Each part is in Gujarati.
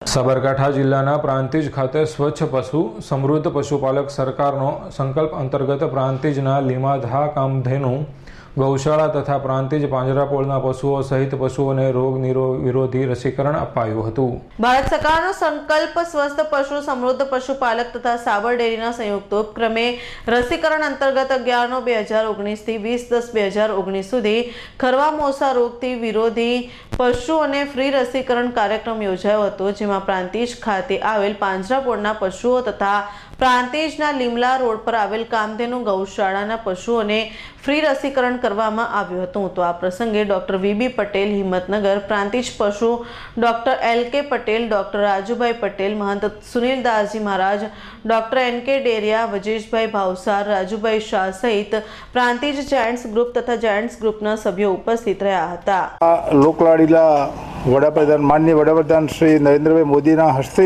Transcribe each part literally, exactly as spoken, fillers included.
સાબરકાંઠા જિલ્લાના પ્રાંતિજ ખાતે સ્વચ્છ પશુ સમૃદ્ધ પશુપાલક સરકારનો સંકલ્પ અંતર્ગત પ્રાંતિજના લીમાધા કામધેનુ ગૌશાળા તથા પ્રાંતિજ પાંજરાપોળના પશુઓ સહિત પશુઓને રોગ વિરોધી રસીકરણ અપાયું હતું। ભારત સરકારનો સંકલ્પ સ્વસ્થ પશુ સમૃદ્ધ પશુપાલક તથા સાબર ડેરીના સંયુક્ત ઉપક્રમે રસીકરણ અંતર્ગત અગિયાર નવ બે હજાર ઓગણીસ થી વીસ દસ બે હજાર ઓગણીસ સુધી ખરવા મોસા રોગથી વિરોધી પશુઓને ફ્રી રસીકરણ કાર્યક્રમ યોજાયો હતો, જેમાં પ્રાંતિજ ખાતે આવેલ પાંજરાપોળના પશુઓ તથા પ્રાંતિજના લીમલા રોડ પર આવેલ કામધેનુ ગૌશાળાના પશુઓને ફ્રી રસીકરણ કરવામાં આવ્યું હતું। તો આ પ્રસંગે ડોક્ટર વીબી પટેલ હિંમતનગર, પ્રાંતિજ પશુ doctor L K Patel, doctor Rajubhai Patel, મહંત સુનિલદાસજી મહારાજ, ડોક્ટર એન કે ડેરિયા, વજેશભાઈ ભાવસાર, રાજુભાઈ શાહ સહિત પ્રાંતિજ જાયન્ટ્સ ગ્રુપ તથા જાયન્ટ્સ ગ્રુપના સભ્યો ઉપસ્થિત રહ્યા હતા। લોકલાડીલા વડાપ્રધાન માનનીય વડાપ્રધાન શ્રી નરેન્દ્રભાઈ મોદીના હસ્તે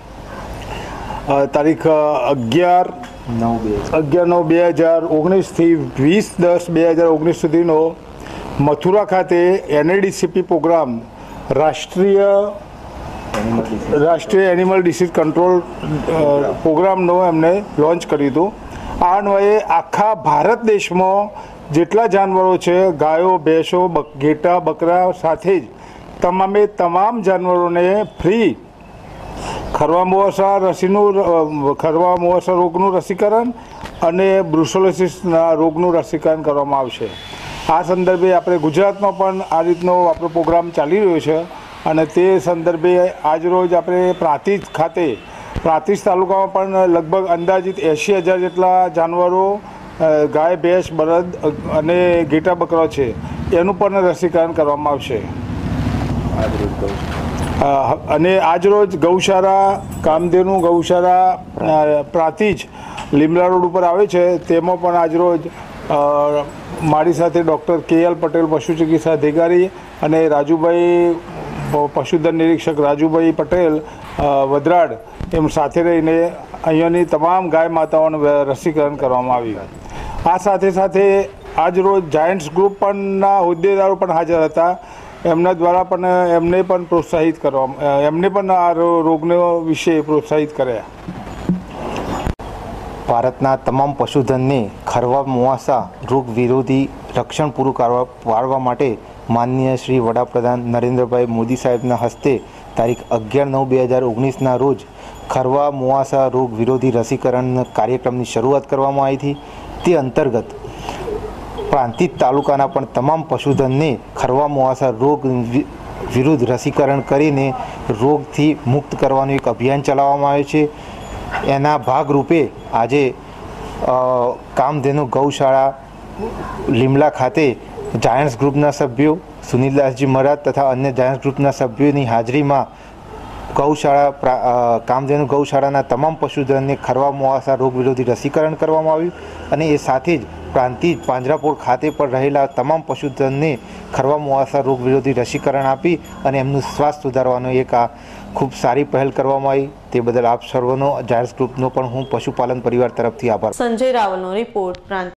તારીખ અગિયાર અગિયાર નવ બે હજાર ઓગણીસથી વીસ દસ બે હજાર ઓગણીસ સુધીનો મથુરા ખાતે એનએડીસીપી પ્રોગ્રામ રાષ્ટ્રીય રાષ્ટ્રીય એનિમલ ડિસીઝ કંટ્રોલ પ્રોગ્રામનો એમને લોન્ચ કર્યું હતું। આ અન્વયે આખા ભારત દેશમાં જેટલા જાનવરો છે, ગાયો, ભેંસો, ઘેટા, બકરા સાથે જ તમામે તમામ જાનવરોને ફ્રી ખરવા મોવાસા રસીનું ખરવા મોવાસા રોગનું રસીકરણ અને બ્રુસેલોસિસના રોગનું રસીકરણ કરવામાં આવશે। આ સંદર્ભે આપણે ગુજરાતમાં પણ આ રીતનો આપણો પ્રોગ્રામ ચાલી રહ્યો છે અને તે સંદર્ભે આજરોજ આપણે પ્રાંતિજ ખાતે પ્રાંતિજ તાલુકામાં પણ લગભગ અંદાજિત એંશી હજાર જેટલા જાનવરો, ગાય, ભેંસ, બળદ અને ઘેટા બકરા છે, એનું પણ રસીકરણ કરવામાં આવશે। અને આજરોજ ગૌશાળા કામધેનુ ગૌશાળા પ્રાંતિજ લીમલા રોડ ઉપર આવે છે, તેમાં પણ આજરોજ મારી સાથે ડૉક્ટર કે એલ પટેલ પશુ ચિકિત્સા અધિકારી અને રાજુભાઈ પશુધન નિરીક્ષક રાજુભાઈ પટેલ વડરાડ એમ સાથે રહીને અહીંયાની તમામ ગાય માતાઓનું રસીકરણ કરવામાં આવ્યું। આ સાથે સાથે આજરોજ જાયન્ટ્સ ગ્રુપ પણના હોદ્દેદારો પણ હાજર હતા। એમના દ્વારા પણ એમને પણ પ્રોત્સાહિત કરવા એમને પણ આ રોગનો વિશે પ્રોત્સાહિત કર્યા। ભારતના તમામ પશુધનને ખરવા મોવાસા રોગ વિરોધી રક્ષણ પૂરું પાડવા માટે માનનીય શ્રી વડાપ્રધાન નરેન્દ્રભાઈ મોદી સાહેબના હસ્તે તારીખ અગિયાર નવ બે હજાર ઓગણીસના રોજ ખરવા મોવાસા રોગ વિરોધી રસીકરણ કાર્યક્રમની શરૂઆત કરવામાં આવી હતી। તે અંતર્ગત પ્રાંતિજ તાલુકાના પણ તમામ પશુધનને ખરવા મોવાસા રોગ વિરુદ્ધ રસીકરણ કરીને રોગથી મુક્ત કરવાનું એક અભિયાન ચલાવવામાં આવ્યું છે। એના ભાગરૂપે આજે કામધેનુ ગૌશાળા લીમલા ખાતે જાયન્ટ્સ ગ્રુપના સભ્યો સુનિલદાસજી મહારાજ તથા અન્ય જાયન્ટ્સ ગ્રુપના સભ્યોની હાજરીમાં ગૌશાળા કામધેનુ ગૌશાળાના તમામ પશુધનને ખરવા મોવાસા રોગ વિરોધી રસીકરણ કરવામાં આવ્યું અને એ સાથે જ પ્રાંતિજ પાંજરાપોળ ખાતે પર રહેલા તમામ પશુધનને ખરવા મોવાસા રોગ વિરોધી રસીકરણ આપી અને એમનું સ્વાસ્થ્ય સુધારવાનો એક આ ખૂબ સારી પહેલ કરવામાં આવી। તે બદલ આપ સર્વનો જાયન્ટ્સ ગ્રુપનો પણ હું પશુપાલન પરિવાર તરફથી આભાર। સંજય રાવલનો રિપોર્ટ।